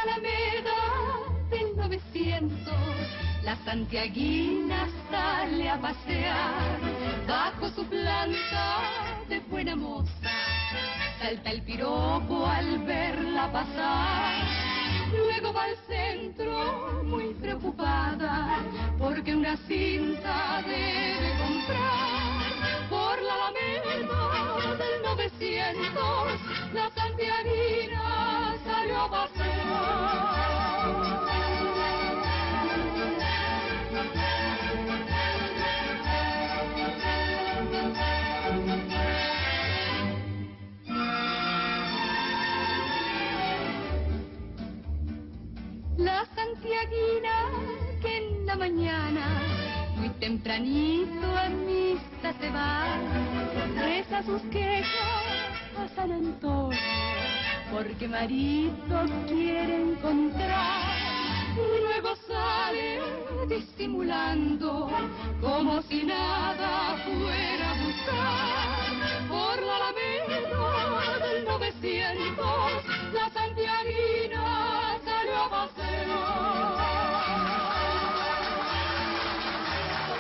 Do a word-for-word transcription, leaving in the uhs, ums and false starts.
la Alameda del novecientos, la santiaguina sale a pasear bajo su planta de buena moza. Salta el piropo al verla pasar, luego va al centro muy preocupada porque una cinta debe comprar. Por la Alameda del novecientos, la santiaguina salió a pasear. La santiaguina que en la mañana, muy tempranito a misa se va, reza sus quejas a San Antonio, porque marido quiere encontrar. Luego sale disimulando, como si nada fuera a buscar, por la Alameda